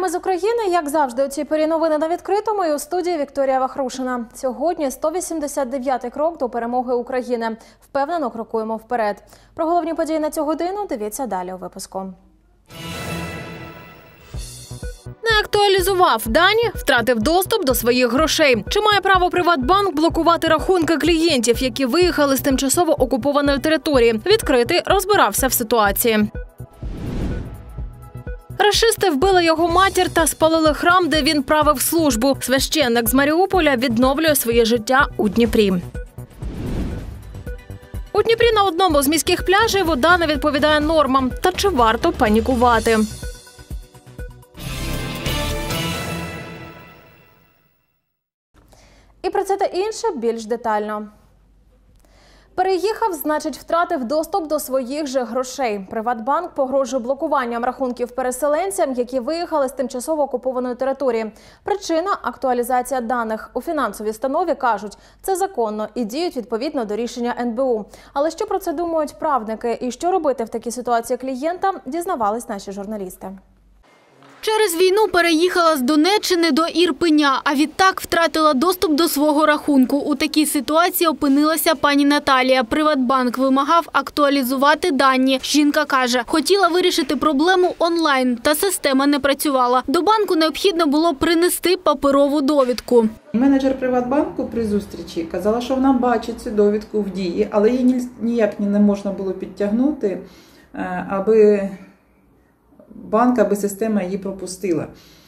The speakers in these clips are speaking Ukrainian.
Саме з України, як завжди, у цій порі новини на відкритому, і у студії Вікторія Вахрушина. Сьогодні 189-й крок до перемоги України. Впевнено крокуємо вперед. Про головні події на цю годину дивіться далі у випуску. Не актуалізував дані, втратив доступ до своїх грошей. Чи має право Приватбанк блокувати рахунки клієнтів, які виїхали з тимчасово окупованої території? Відкритий розбирався в ситуації. Рашисти вбили його матір та спалили храм, де він правив службу. Священник з Маріуполя відновлює своє життя у Дніпрі. У Дніпрі на одному з міських пляжів вода не відповідає нормам. Та чи варто панікувати? І про це та інше більш детально. Переїхав, значить, втратив доступ до своїх же грошей. Приватбанк погрожує блокуванням рахунків переселенцям, які виїхали з тимчасово окупованої території. Причина – актуалізація даних. У фінансовій установі кажуть, це законно і діють відповідно до рішення НБУ. Але що про це думають правники і що робити в такій ситуації клієнтам, дізнавались наші журналісти. Через війну переїхала з Донеччини до Ірпеня, а відтак втратила доступ до свого рахунку. У такій ситуації опинилася пані Наталія. Приватбанк вимагав актуалізувати дані. Жінка каже, хотіла вирішити проблему онлайн, та система не працювала. До банку необхідно було принести паперову довідку. Менеджер Приватбанку при зустрічі казала, що вона бачить цю довідку в дії, але її ніяк не можна було підтягнути, аби система її пропустила.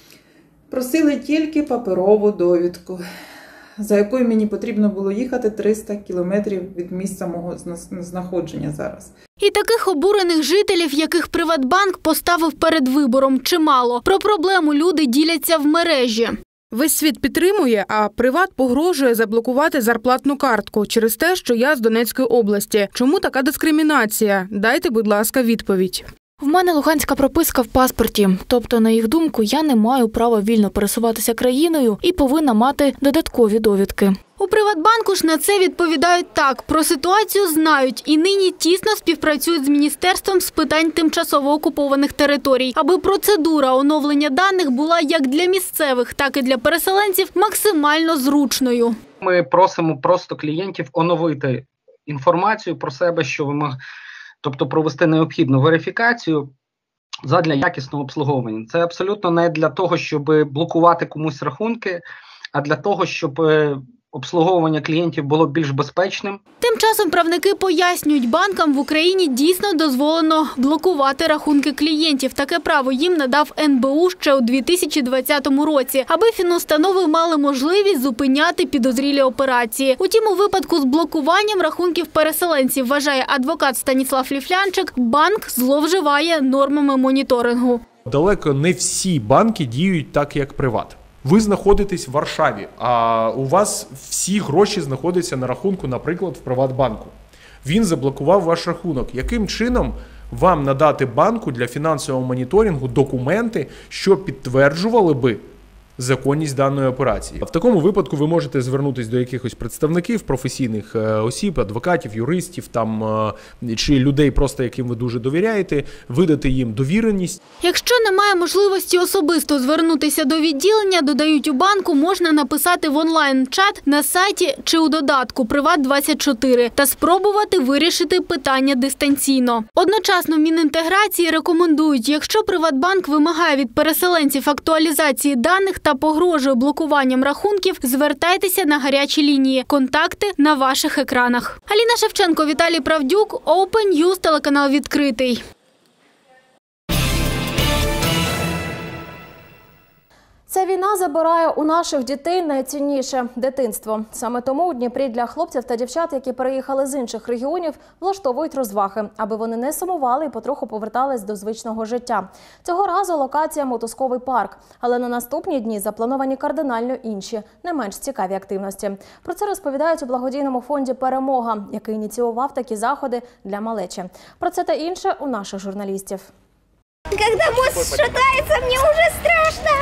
Просили тільки паперову довідку, за якою мені потрібно було їхати 300 кілометрів від місця мого знаходження зараз. І таких обурених жителів, яких Приватбанк поставив перед вибором, чимало. Про проблему люди діляться в мережі. Весь світ підтримує, а Приват погрожує заблокувати зарплатну картку через те, що я з Донецької області. Чому така дискримінація? Дайте, будь ласка, відповідь. В мене луганська прописка в паспорті. Тобто, на їх думку, я не маю права вільно пересуватися країною і повинна мати додаткові довідки. У Приватбанку ж на це відповідають так. Про ситуацію знають і нині тісно співпрацюють з Міністерством з питань тимчасово окупованих територій, аби процедура оновлення даних була як для місцевих, так і для переселенців максимально зручною. Ми просимо просто клієнтів оновити інформацію про себе, тобто провести необхідну верифікацію задля якісного обслуговування. Це абсолютно не для того, щоб блокувати комусь рахунки, а для того, щоб обслуговування клієнтів було більш безпечним. Тим часом правники пояснюють, банкам в Україні дійсно дозволено блокувати рахунки клієнтів. Таке право їм надав НБУ ще у 2020 році, аби фінустанови мали можливість зупиняти підозрілі операції. Утім, у випадку з блокуванням рахунків переселенців, вважає адвокат Станіслав Ліфлянчик, банк зловживає нормами моніторингу. Далеко не всі банки діють так, як Приват. Ви знаходитесь в Варшаві, а у вас всі гроші знаходяться на рахунку, наприклад, в Приватбанку. Він заблокував ваш рахунок. Яким чином вам надати банку для фінансового моніторингу документи, що підтверджували би законність даної операції? В такому випадку ви можете звернутися до якихось представників, професійних осіб, адвокатів, юристів чи людей, просто яким ви дуже довіряєте, видати їм довіреність. Якщо немає можливості особисто звернутися до відділення, додають у банку, можна написати в онлайн-чат на сайті чи у додатку «Приват24» та спробувати вирішити питання дистанційно. Одночасно в Мінінтеграції рекомендують, якщо Приватбанк вимагає від переселенців актуалізації даних та погрожує блокуванням рахунків, звертайтеся на гарячі лінії. Контакти на ваших екранах. Аліна Шевченко, Віталій Правдюк, Open News, телеканал «Відкритий». Ця війна забирає у наших дітей найцінніше – дитинство. Саме тому у Дніпрі для хлопців та дівчат, які переїхали з інших регіонів, влаштовують розваги, аби вони не сумували і потроху повертались до звичного життя. Цього разу локація – мотузковий парк. Але на наступні дні заплановані кардинально інші, не менш цікаві активності. Про це розповідають у благодійному фонді «Перемога», який ініціював такі заходи для малечі. Про це та інше у наших журналістів. Когда мост шатается, мне уже страшно.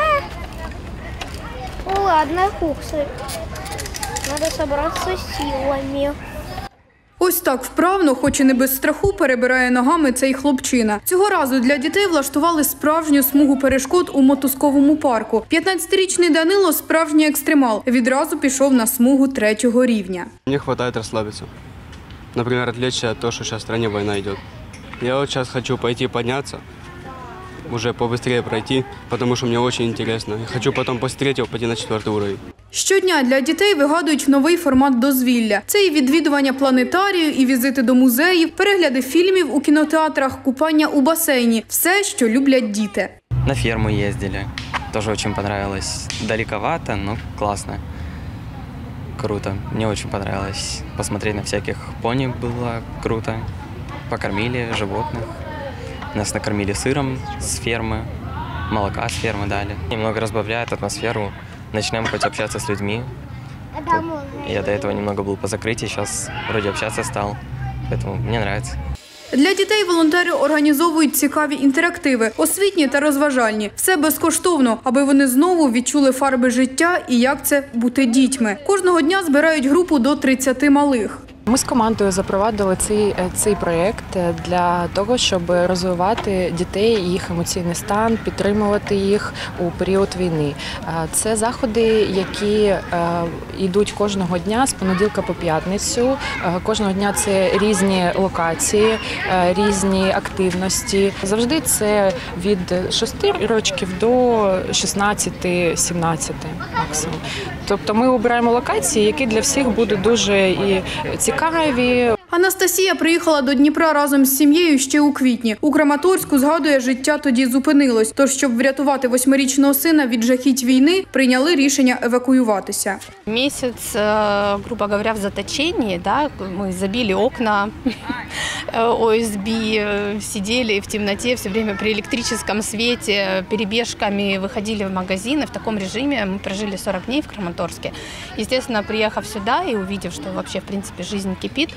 Ладно, Хуксы. Надо собраться силами. У Ось так вправно, хоч і не без страху, перебирає ногами цей хлопчина. Цього разу для дітей влаштували справжню смугу перешкод у мотузковому парку. 15-річний Данило – справжній екстремал. Відразу пішов на смугу 3-го рівня. Мені вистачає розслабитися. Наприклад, відвлечься від того, що зараз в країні війна йде. Я от зараз хочу пойти піднятися, уже побыстрее пройти, потому что мне очень интересно. Я хочу потом после 3-го пойти на 4-й уровень. Щодня для дітей вигадують новий формат дозвілля. Це і відвідування планетарію, і візити до музеїв, перегляди фільмів у кінотеатрах, купання у басейні. Все, що люблять діти. На ферму ездили. Тоже очень понравилось. Далековато, но классно. Круто. Мне очень понравилось. Посмотреть на всяких пони было круто. Покормили животных. Нас накормили сыром с фермы, молока с фермы дали. Немного разбавляет атмосферу. Начинаем хоть общаться с людьми. Я до этого немного был по закрытии, сейчас вроде общаться стал. Поэтому мне нравится. Для дітей волонтери організовують цікаві інтерактиви, освітні та розважальні. Все безкоштовно, аби вони знову відчули фарби життя і як це бути дітьми. Кожного дня збирають групу до 30 малих. Ми з командою запровадили цей проєкт для того, щоб розвивати дітей, їх емоційний стан, підтримувати їх у період війни. Це заходи, які йдуть кожного дня з понеділка по п'ятницю. Кожного дня це різні локації, різні активності. Завжди це від 6 років до 16-17 максимум. Тобто ми обираємо локації, які для всіх будуть дуже і цікаві. Анастасія приїхала до Дніпра разом з сім'єю ще у квітні. У Краматорську, згадує, життя тоді зупинилось. Тож, щоб врятувати 8-річного сина від жахіть війни, прийняли рішення евакуюватися. Месяц, грубо говоря, в заточении, да, мы забили окна ОСБ, сидели в темноте все время при электрическом свете, перебежками выходили в магазины. В таком режиме мы прожили 40 дней в Краматорске. Естественно, приехав сюда и увидев, что вообще, в принципе, жизнь кипит,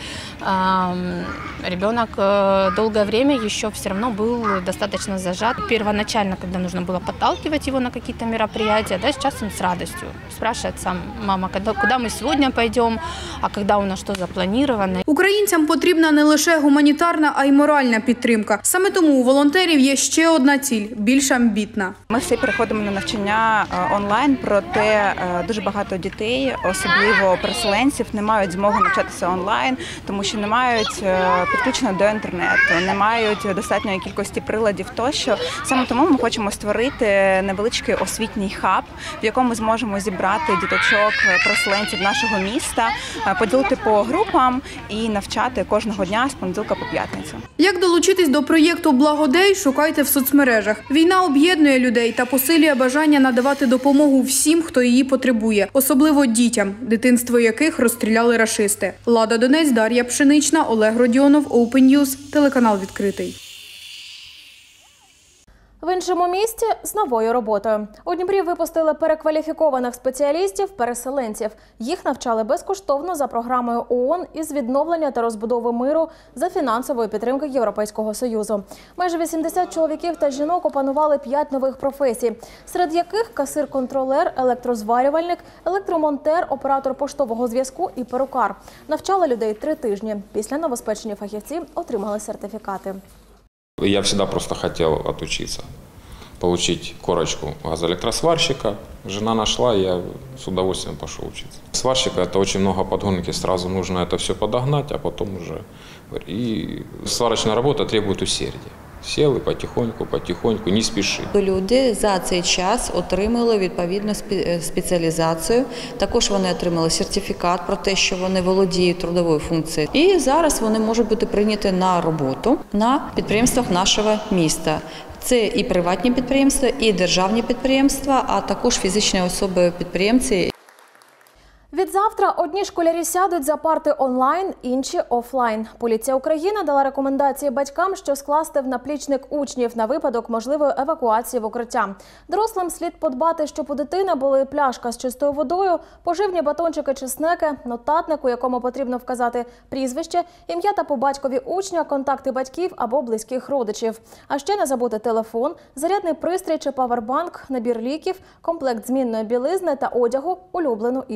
ребенок долгое время еще все равно был достаточно зажат. Первоначально, когда нужно было подталкивать его на какие-то мероприятия, да, сейчас он с радостью спрашивает сам: мама, куда мы сегодня пойдем, а когда у нас что запланировано. Українцям потрібна не лише гуманітарна, а й моральна підтримка. Саме тому у волонтерів є ще одна ціль – більш амбітна. Ми всі переходимо на навчання онлайн, проте дуже багато дітей, особливо переселенців, не мають змоги навчатися онлайн, тому що не мають підключення до інтернету, не мають достатньої кількості приладів тощо. Саме тому ми хочемо створити невеличкий освітній хаб, в якому зможемо зібрати діточок, переселенців нашого міста, поділити по групам і навчати кожного дня з понеділка по п'ятницю. Як долучитись до проєкту «Благодей» шукайте в соцмережах. Війна об'єднує людей та посилює бажання надавати допомогу всім, хто її потребує, особливо дітям, дитинство яких розстріляли рашисти. Лада Донець, Дар'я Пшенична, Олег Родіонов, Open News, телеканал «Відкритий». В іншому місті з новою роботою. У Дніпрі випустили перекваліфікованих спеціалістів-переселенців. Їх навчали безкоштовно за програмою ООН із відновлення та розбудови миру за фінансової підтримки Європейського Союзу. Майже 80 чоловіків та жінок опанували 5 нових професій, серед яких касир-контролер, електрозварювальник, електромонтер, оператор поштового зв'язку і перукар. Навчали людей 3 тижні. Після новоспечені фахівці отримали сертифікати. Я всегда просто хотел отучиться, получить корочку газоэлектросварщика. Жена нашла, я с удовольствием пошел учиться. Сварщика – это очень много подгонки, сразу нужно это все подогнать, а потом уже… И сварочная работа требует усердия. Сіли потихоньку, не спіши. Люди за цей час отримали відповідну спеціалізацію. Також вони отримали сертифікат про те, що вони володіють трудовою функцією. І зараз вони можуть бути прийняті на роботу на підприємствах нашого міста. Це і приватні підприємства, і державні підприємства, а також фізичні особи-підприємці. Відзавтра одні школярі сядуть за парти онлайн, інші – офлайн. Поліція України дала рекомендації батькам, що скласти в наплічник учнів на випадок можливої евакуації в укриття. Дорослим слід подбати, щоб у дитини були пляшка з чистою водою, поживні батончики чи снеки, нотатник, у якому потрібно вказати прізвище, ім'я та по батькові учня, контакти батьків або близьких родичів. А ще не забути телефон, зарядний пристрій чи павербанк, набір ліків, комплект змінної білизни та одягу, улюблену іграшку.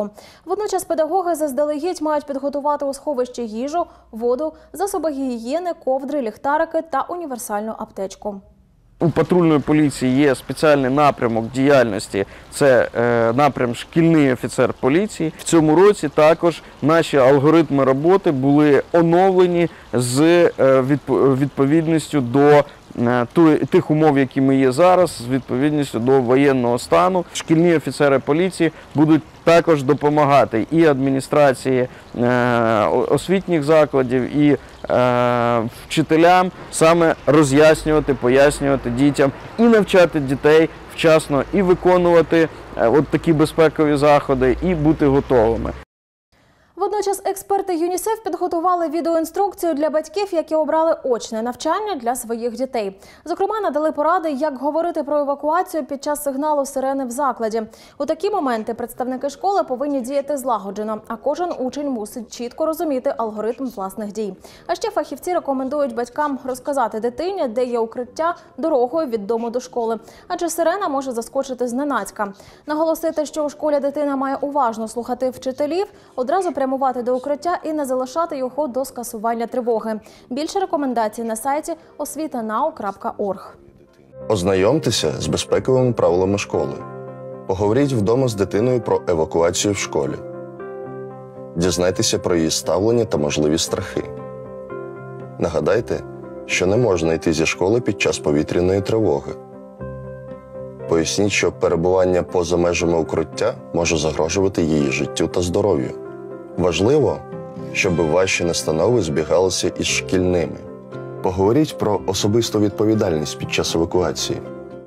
закладу. Водночас педагоги заздалегідь мають підготувати у сховищі їжу, воду, засоби гігієни, ковдри, ліхтарики та універсальну аптечку. У патрульної поліції є спеціальний напрямок діяльності – це напрям «Шкільний офіцер поліції». В цьому році також наші алгоритми роботи були оновлені з відповідністю до тих умов, які ми є зараз, з відповідністю до воєнного стану. Шкільні офіцери поліції будуть також допомагати і адміністрації освітніх закладів, і вчителям саме роз'яснювати, пояснювати дітям і навчати дітей вчасно, і виконувати от такі безпекові заходи, і бути готовими. Водночас експерти ЮНІСЕФ підготували відеоінструкцію для батьків, які обрали очне навчання для своїх дітей. Зокрема, надали поради, як говорити про евакуацію під час сигналу сирени в закладі. У такі моменти представники школи повинні діяти злагоджено, а кожен учень мусить чітко розуміти алгоритм власних дій. А ще фахівці рекомендують батькам розказати дитині, де є укриття дорогою від дому до школи, адже сирена може заскочити зненацька. Наголосити, що у школі дитина має уважно слухати вчителів, одразу прямувати до укриття і не залишати його до скасування тривоги. Більше рекомендацій на сайті osvita.now.org. Ознайомтеся з безпековими правилами школи. Поговоріть вдома з дитиною про евакуацію в школі. Дізнайтеся про її ставлення та можливі страхи. Нагадайте, що не можна йти зі школи під час повітряної тривоги. Поясніть, що перебування поза межами укриття може загрожувати її життю та здоров'ю. Важливо, щоб ваші настанови збігалися із шкільними. Поговоріть про особисту відповідальність під час евакуації.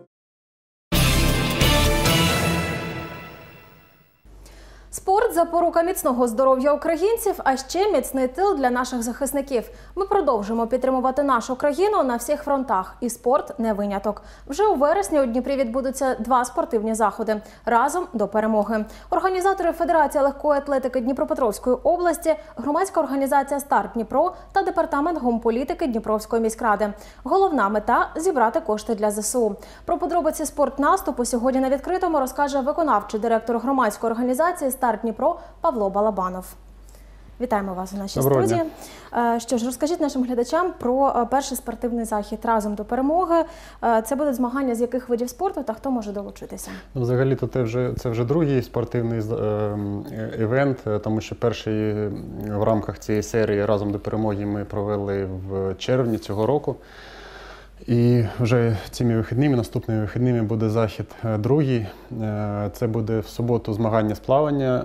Спорт – запорука міцного здоров'я українців, а ще міцний тил для наших захисників. Ми продовжимо підтримувати нашу країну на всіх фронтах. І спорт не виняток. Вже у вересні у Дніпрі відбудуться 2 спортивні заходи – разом до перемоги. Організатори Федерації легкої атлетики Дніпропетровської області, громадська організація «Старт Дніпро» та департамент гумполітики Дніпровської міськради. Головна мета – зібрати кошти для ЗСУ. Про подробиці спортнаступу сьогодні на відкритому розкаже виконавчий директор громадської організації «Старт Дніпро» Павло Балабанов. Вітаємо вас у нашій студії. Що ж, розкажіть нашим глядачам про перший спортивний захід «Разом до перемоги». Це будуть змагання з яких видів спорту та хто може долучитися? Взагалі-то це вже другий спортивний івент, тому що перший в рамках цієї серії «Разом до перемоги» ми провели в червні цього року. І вже цими вихідними, наступними вихідними буде захід другий. Це буде в суботу змагання з плавання,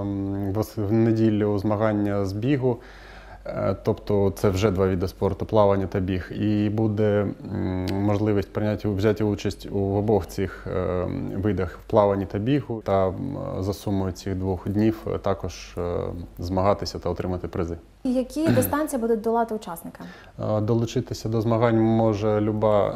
в неділю змагання з бігу. Тобто це вже 2 види спорту – плавання та біг. І буде можливість взяти участь у обох цих видах – в плаванні та бігу. Та за сумою цих 2 днів також змагатися та отримати призи. І які дистанції будуть долати учасники? Долучитися до змагань може люба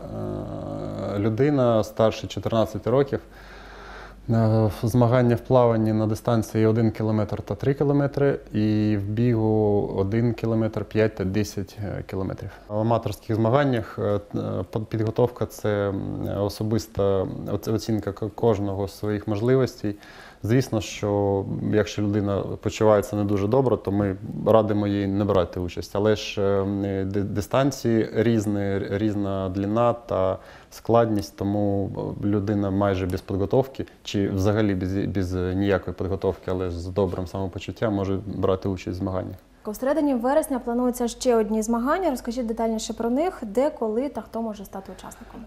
людина старше 14 років. Змагання в плаванні на дистанції 1 кілометр та 3 кілометри, і в бігу 1 кілометр, 5 та 10 кілометрів. В аматорських змаганнях підготовка – це особиста оцінка кожного з своїх можливостей. Звісно, що якщо людина почувається не дуже добре, то ми радимо їй не брати участь. Але ж дистанції різна длина та складність, тому людина майже без підготовки, чи взагалі без ніякої підготовки, але з добрим самопочуттям може брати участь в змаганнях. У середині вересня плануються ще одні змагання. Розкажіть детальніше про них, де, коли та хто може стати учасником.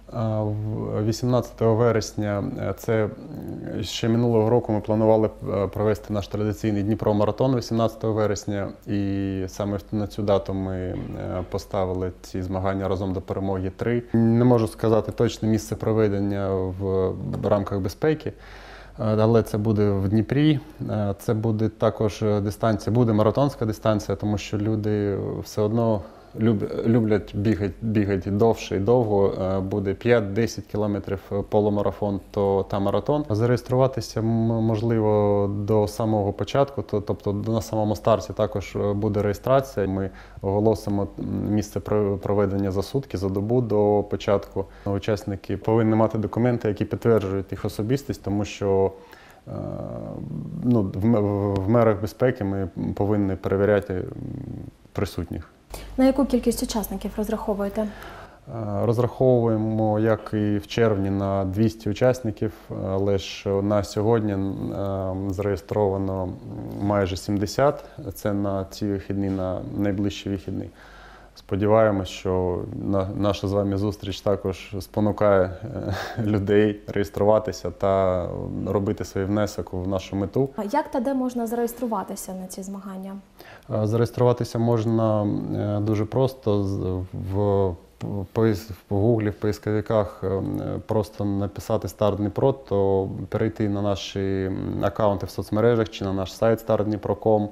18 вересня, це ще минулого року ми планували провести наш традиційний Дніпро-маратон 18 вересня. І саме на цю дату ми поставили ці змагання «Разом до перемоги 3». Не можу сказати точне місце проведення в рамках безпеки. Але це буде в Дніпрі, це буде також дистанція, буде маратонська дистанція, тому що люди все одно люблять бігати довше і довго. Буде 5-10 кілометрів полумарафон та маратон. Зареєструватися можливо до самого початку, тобто на самому старті також буде реєстрація. Ми оголосимо місце проведення за сутки, за добу до початку. Учасники повинні мати документи, які підтверджують їх особистість, тому що в мерах безпеки ми повинні перевіряти присутніх. На яку кількість учасників розраховуєте? Розраховуємо, як і в червні, на 200 учасників, але ж на сьогодні зареєстровано майже 70. Це на ці вихідні, на найближчі вихідні. Сподіваємось, що наша з вами зустріч також спонукає людей реєструватися та робити свій внесок в нашу мету. Як та де можна зареєструватися на ці змагання? Зареєструватися можна дуже просто в Гуглі, в поисковиках просто написати «Старт Дніпро», то перейти на наші аккаунти в соцмережах чи на наш сайт startdnipro.com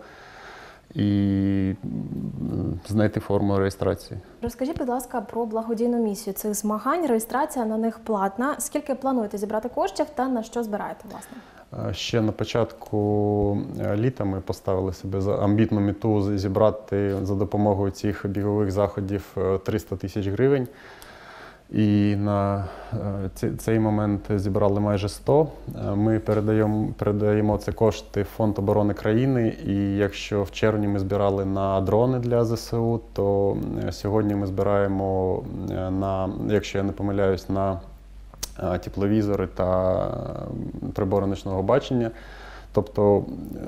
і знайти форму реєстрації. Розкажіть, будь ласка, про благодійну місію цих змагань. Реєстрація на них платна. Скільки плануєте зібрати коштів та на що збираєте, власне? Ще на початку літа ми поставили себе за амбітну мету зібрати за допомогою цих бігових заходів 300 тисяч гривень. І на цей момент зібрали майже 100. Ми передаємо ці кошти в Фонд оборони країни. І якщо в червні ми збирали на дрони для ЗСУ, то сьогодні ми збираємо якщо я не помиляюсь, на тепловізори та прибори ночного бачення. Тобто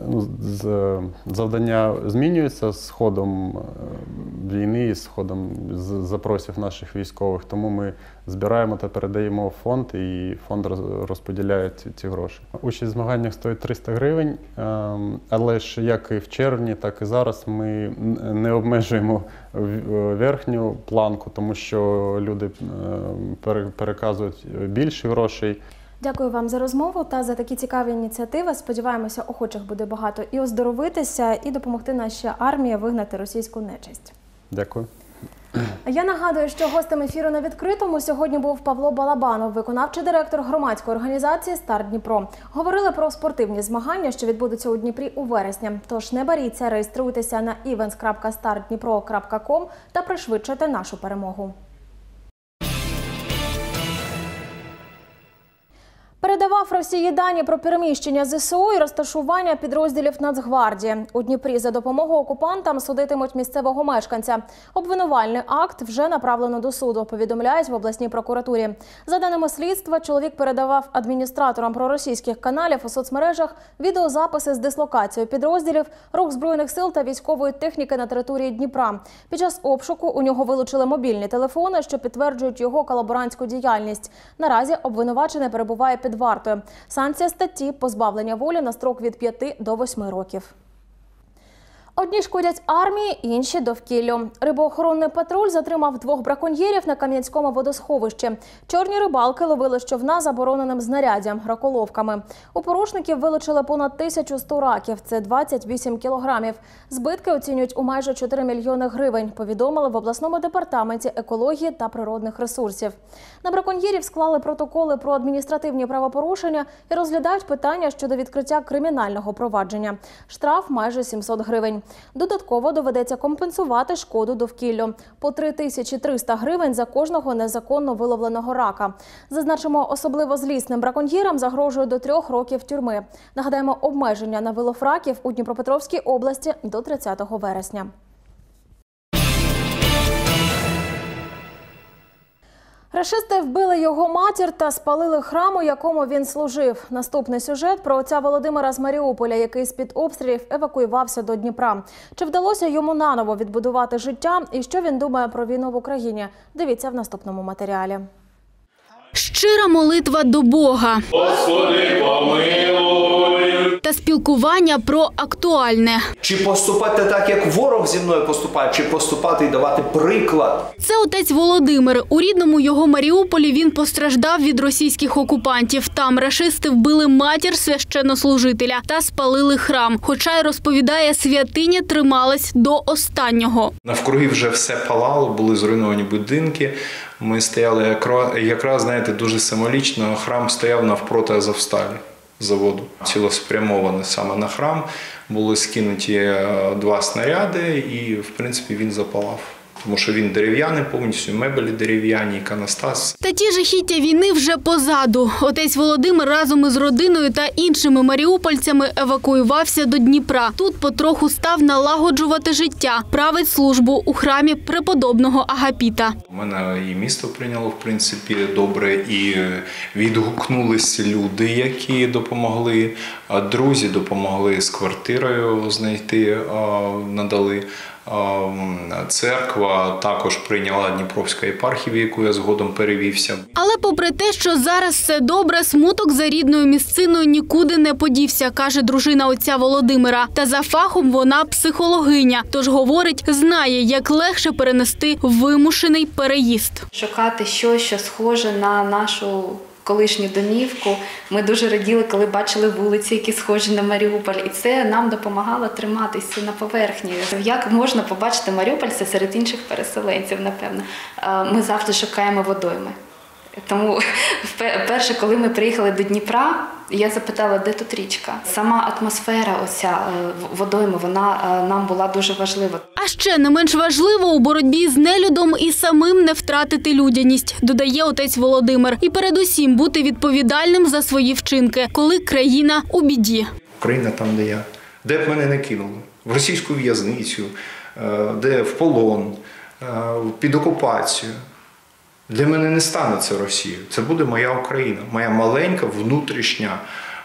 завдання змінюється з ходом війни, з ходом запросів наших військових. Тому ми збираємо та передаємо в фонд, і фонд розподіляє ці гроші. Участь в змаганнях стоїть 300 гривень, але ж як і в червні, так і зараз ми не обмежуємо верхню планку, тому що люди переказують більше грошей. Дякую вам за розмову та за такі цікаві ініціативи. Сподіваємося, охочих буде багато і оздоровитися, і допомогти нашій армії вигнати російську нечисть. Дякую. Я нагадую, що гостем ефіру «На відкритому» сьогодні був Павло Балабанов, виконавчий директор громадської організації «Старт Дніпро». Говорили про спортивні змагання, що відбудуться у Дніпрі у вересні. Тож не боріться, реєструйтеся на events.startdnipro.com та пришвидшуйте нашу перемогу. Передавав Росії дані про переміщення ЗСУ і розташування підрозділів Нацгвардії. У Дніпрі за допомогою окупантам судитимуть місцевого мешканця. Обвинувальний акт вже направлено до суду, повідомляють в обласній прокуратурі. За даними слідства, чоловік передавав адміністраторам проросійських каналів у соцмережах відеозаписи з дислокацією підрозділів, рух Збройних сил та військової техніки на території Дніпра. Під час обшуку у нього вилучили мобільні телефони, що підтверджують його колаборантську діяльність. Наразі обвинувачений перебуває під вартою. Санкція статті – позбавлення волі на строк від 5 до 8 років. Одні шкодять армії, інші – довкіллю. Рибоохоронний патруль затримав 2 браконьєрів на Кам'янському водосховищі. Чорні рибалки ловили човна забороненим знаряддям – раколовками. У порушників вилучили понад 1100 раків – це 28 кілограмів. Збитки оцінюють у майже 4 мільйони гривень, повідомили в обласному департаменті екології та природних ресурсів. На браконьєрів склали протоколи про адміністративні правопорушення і розглядають питання щодо відкриття кримінального провадження. Штраф – майже 700 гривень. Додатково доведеться компенсувати шкоду довкіллю – по 3300 гривень за кожного незаконно виловленого рака. Зазначимо, особливо злісним браконьєрам загрожує до 3 років тюрми. Нагадаємо, обмеження на вилов раків у Дніпропетровській області до 30 вересня. Рашисти вбили його матір та спалили храм, у якому він служив. Наступний сюжет про отця Володимира з Маріуполя, який з-під обстрілів евакуювався до Дніпра. Чи вдалося йому наново відбудувати життя і що він думає про війну в Україні? Дивіться в наступному матеріалі. Щира молитва до Бога. Господи, помилуй. Та спілкування про актуальне. Чи поступати так, як ворог зі мною поступає, чи поступати і давати приклад? Це отець Володимир. У рідному його Маріуполі він постраждав від російських окупантів. Там рашисти вбили матір священнослужителя та спалили храм. Хоча й розповідає, святиня трималась до останнього. Навкруги вже все палало, були зруйновані будинки. Ми стояли якраз, знаєте, дуже символічно. Храм стояв навпроти Азовсталі, заводу. Цілеспрямовано саме на храм. Були скинуті 2 снаряди і, в принципі, він запалав. Тому що він дерев'яний, повністю мебелі дерев'яні, іконостас. Та ті жахіття війни вже позаду. Отець Володимир разом із родиною та іншими маріупольцями евакуювався до Дніпра. Тут потроху став налагоджувати життя, править службу у храмі преподобного Агапіта. У мене і місто прийняло, в принципі, добре, і відгукнулися люди, які допомогли, друзі допомогли з квартирою знайти, надали. Церква також прийняла Дніпровська єпархія, в яку я згодом перевівся. Але попри те, що зараз все добре, смуток за рідною місциною нікуди не подівся, каже дружина отця Володимира. Та за фахом вона психологиня, тож говорить, знає, як легше перенести вимушений переїзд. Шукати щось, що схоже на нашу колишню домівку. Ми дуже раділи, коли бачили вулиці, які схожі на Маріуполь. І це нам допомагало триматися на поверхні. Як можна побачити Маріупольця серед інших переселенців, напевно? Ми завжди шукаємо водойми. Тому вперше, коли ми приїхали до Дніпра, я запитала, де тут річка. Сама атмосфера оця водойми, вона нам була дуже важлива. А ще не менш важливо у боротьбі з нелюдом і самим не втратити людяність, додає отець Володимир. І передусім бути відповідальним за свої вчинки, коли країна у біді. Україна там, де я. Де б мене не кинули? В російську в'язницю, де в полон, під окупацію. Для мене не станеться Росія. Це буде моя Україна. Моя маленька, внутрішня,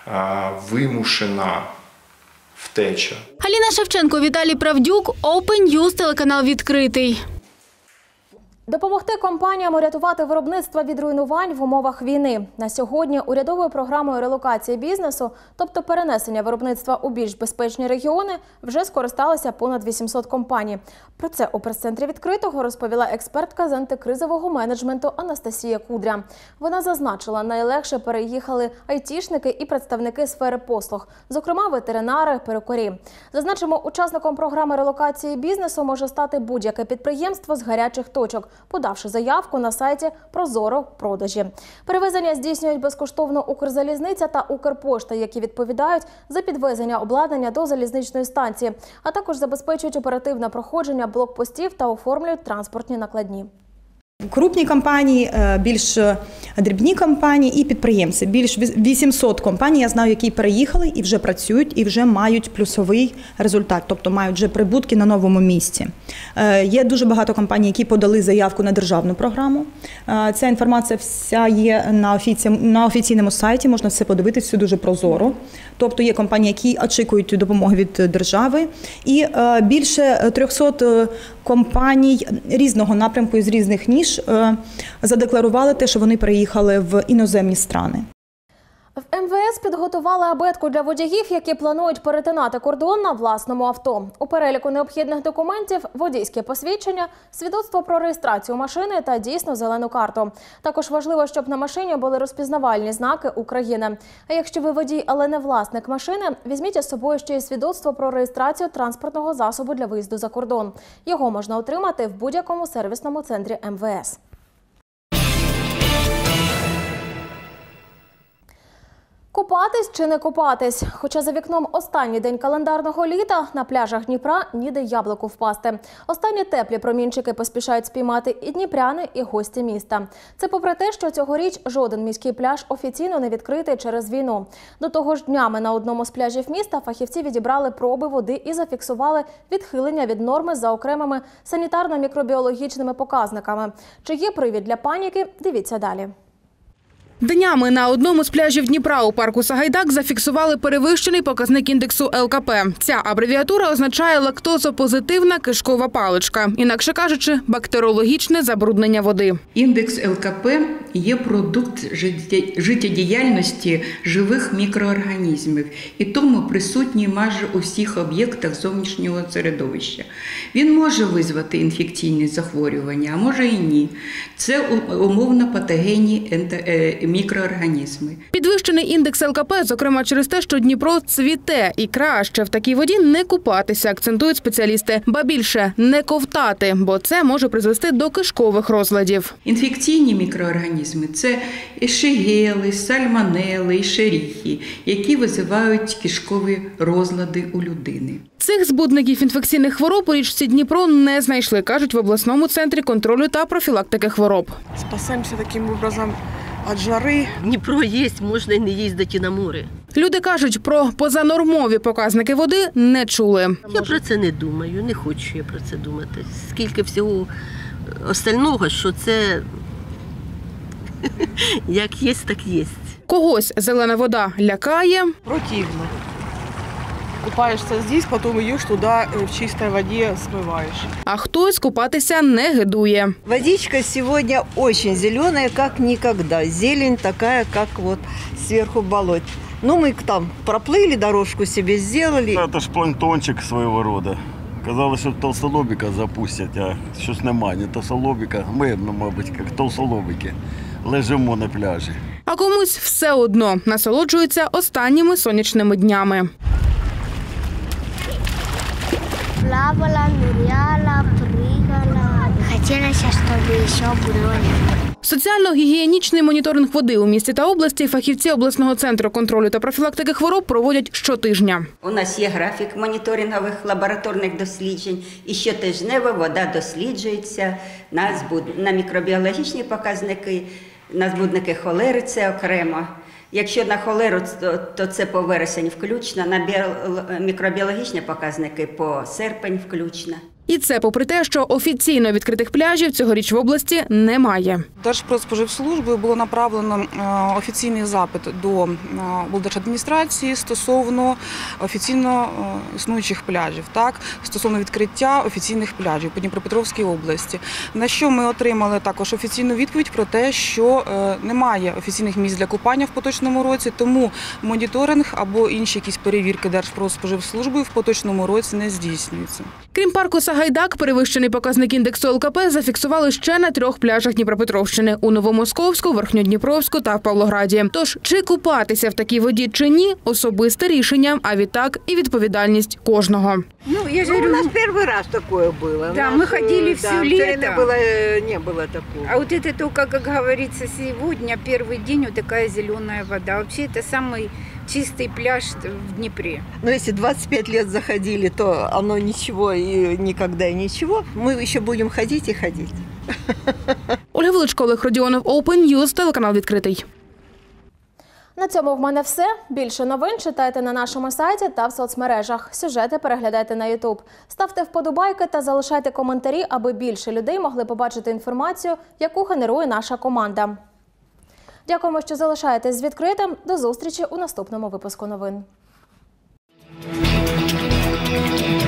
вимушена втеча. Аліна Шевченко, Віталій Правдюк, Open News, телеканал «Відкритий». Допомогти компаніям урятувати виробництво від руйнувань в умовах війни. На сьогодні урядовою програмою релокації бізнесу, тобто перенесення виробництва у більш безпечні регіони, вже скористалися понад 800 компаній. Про це у прес-центрі «Відкритого» розповіла експертка з антикризового менеджменту Анастасія Кудря. Вона зазначила, найлегше переїхали айтішники і представники сфери послуг, зокрема ветеринари, перукарі. Зазначимо, учасником програми релокації бізнесу може стати будь-яке підприємство з гарячих точок, подавши заявку на сайті «Прозоро-продажі». Перевезення здійснюють безкоштовно Укрзалізниця та Укрпошта, які відповідають за підвезення обладнання до залізничної станції, а також забезпечують оперативне проходження блокпостів та оформлюють транспортні накладні. Крупні компанії, більш дрібні компанії і підприємці. Більш 800 компаній, я знаю, які переїхали і вже працюють, і вже мають плюсовий результат, тобто мають вже прибутки на новому місці. Є дуже багато компаній, які подали заявку на державну програму. Ця інформація вся є на офіційному сайті, можна все подивитися, все дуже прозоро. Тобто є компанії, які очікують допомоги від держави. І більше 300 компаній різного напрямку з різних ніж задекларували те, що вони переїхали в іноземні країни. В МВС підготували абетку для водіїв, які планують перетинати кордон на власному авто. У переліку необхідних документів – водійське посвідчення, свідоцтво про реєстрацію машини та дійсну зелену карту. Також важливо, щоб на машині були розпізнавальні знаки України. А якщо ви водій, але не власник машини, візьміть із собою ще й свідоцтво про реєстрацію транспортного засобу для виїзду за кордон. Його можна отримати в будь-якому сервісному центрі МВС. Купатись чи не купатись? Хоча за вікном останній день календарного літа, на пляжах Дніпра ніде яблуку впасти. Останні теплі промінчики поспішають спіймати і дніпряни, і гості міста. Це попри те, що цьогоріч жоден міський пляж офіційно не відкритий через війну. До того ж, днями на одному з пляжів міста фахівці відібрали проби води і зафіксували відхилення від норми за окремими санітарно-мікробіологічними показниками. Чи є привід для паніки? Дивіться далі. Днями на одному з пляжів Дніпра у парку Сагайдак зафіксували перевищений показник індексу ЛКП. Ця абревіатура означає лактозопозитивна кишкова паличка. Інакше кажучи, бактеріологічне забруднення води. Індекс ЛКП є продукт життєдіяльності живих мікроорганізмів і тому присутній майже у всіх об'єктах зовнішнього середовища. Він може визвати інфекційні захворювання, а може і ні. Це умовно патогенні мікроорганізми. Підвищений індекс ЛКП, зокрема через те, що Дніпро цвіте і краще в такій воді не купатися, акцентують спеціалісти. Ба більше – не ковтати, бо це може призвести до кишкових розладів. Інфекційні мікроорганізми – це ешегели, сальмонели, ешеріхі, які визивають кишкові розлади у людини. Цих збудників інфекційних хвороб у річці Дніпро не знайшли, кажуть в обласному центрі контролю та профілактики хвороб. Спасаємося таким образом від жари. Дніпро є, можна і не їздити на море. Люди кажуть, про позанормові показники води не чули. Я про це не думаю, не хочу я про це думати. Скільки всього остального, що це як є, так є. Когось зелена вода лякає. Противно. Купаешься здесь, потом идешь туда, в чистой воде смываешь. А хтось купатися не гидує. Водичка сегодня очень зеленая, как никогда. Зелень такая, как вот сверху болот. Ну, мы там проплыли, дорожку себе сделали. Это ж планктончик своего рода. Казалось, що толстолобика запустять, а щось немає, не толстолобика. Ми, мабуть, як толстолобики, лежимо на пляжі. А комусь все одно насолоджуються останніми сонячними днями. Плавала, ныряла, прыгала. Хотелось, чтобы еще было. Соціально-гігієнічний моніторинг води у місті та області фахівці обласного центру контролю та профілактики хвороб проводять щотижня. У нас є графік моніторингових лабораторних досліджень. І щотижнево вода досліджується на мікробіологічні показники, на збудники холери – це окремо. Якщо на холеру, то це по вересень включно, на мікробіологічні показники по серпень включно. І це попри те, що офіційно відкритих пляжів цьогоріч в області немає. Держпродспоживслужбою було направлено офіційний запит до облдержадміністрації стосовно офіційно існуючих пляжів, стосовно відкриття офіційних пляжів по Дніпропетровській області. На що ми отримали також офіційну відповідь про те, що немає офіційних місць для купання в поточному році, тому моніторинг або інші якісь перевірки Держпродспоживслужбою в поточному році не здійснюються. Крім парку Сагайдак, перевищений показник індексу ЛКП зафіксували ще на 3 пляжах Дніпропетровщини – у Новомосковську, Верхньодніпровську та в Павлограді. Тож, чи купатися в такій воді чи ні – особисте рішення, а відтак і відповідальність кожного. Ну, я же говорю, у нас первый раз такое было. Да, мы ходили все лето. Не было такого. А вот это только, как говорится, сегодня, первый день, вот такая зеленая вода. Вообще это самый чистый пляж в Днепре. Но если 25 лет заходили, то оно ничего и никогда и ничего. Мы еще будем ходить и ходить. Ольга Величко, Олег Родіонов, Open News, телеканал «Відкритий». На цьому в мене все. Більше новин читайте на нашому сайті та в соцмережах. Сюжети переглядайте на YouTube. Ставте вподобайки та залишайте коментарі, аби більше людей могли побачити інформацію, яку генерує наша команда. Дякуємо, що залишаєтесь з «Відкритим». До зустрічі у наступному випуску новин.